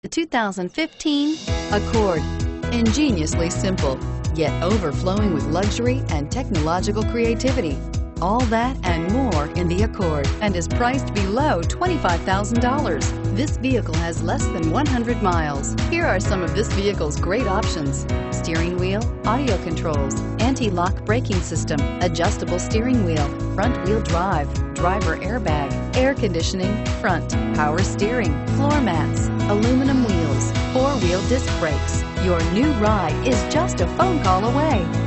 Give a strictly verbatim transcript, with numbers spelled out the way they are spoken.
The two thousand fifteen Accord. Ingeniously simple, yet overflowing with luxury and technological creativity. All that and more in the Accord, and is priced below twenty-five thousand dollars. This vehicle has less than one hundred miles. Here are some of this vehicle's great options: steering wheel audio controls, anti-lock braking system, adjustable steering wheel, front wheel drive, driver airbag, air conditioning, front, power steering, floor mats, aluminum wheels, four-wheel disc brakes. Your new ride is just a phone call away.